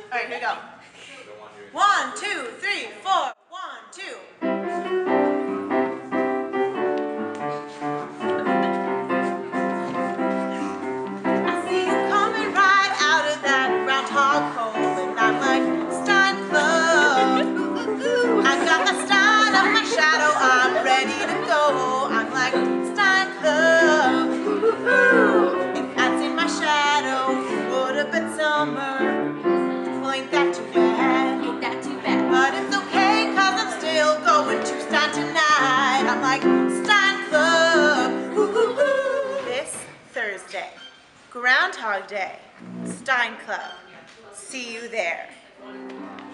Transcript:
All right, here we go. 1, 2, 3, 4. 1, 2. I see you coming right out of that groundhog hole, and I'm like, Stein Club. I got the Stein of my shadow, I'm ready to go. I'm like, Stein Club. If I'd seen my shadow, would have been summer. Well, ain't that too bad? Ain't that too bad? But it's okay, cause I'm still going to Stein tonight. I'm like, Stein Club. This Thursday, Groundhog Day, Stein Club. See you there.